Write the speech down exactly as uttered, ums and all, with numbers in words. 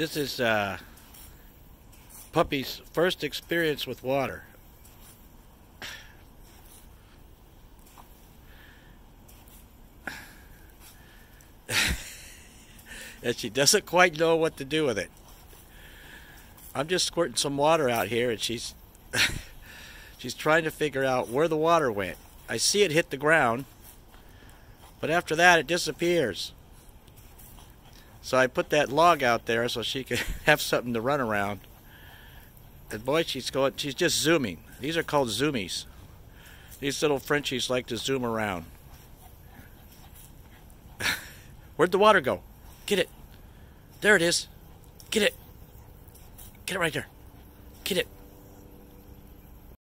This is uh, Puppy's first experience with water. And she doesn't quite know what to do with it. I'm just squirting some water out here, and she's she's trying to figure out where the water went. I see it hit the ground, but after that it disappears. So I put that log out there so she could have something to run around. And boy, she's going, she's just zooming. These are called zoomies. These little Frenchies like to zoom around. Where'd the water go? Get it. There it is. Get it. Get it right there. Get it.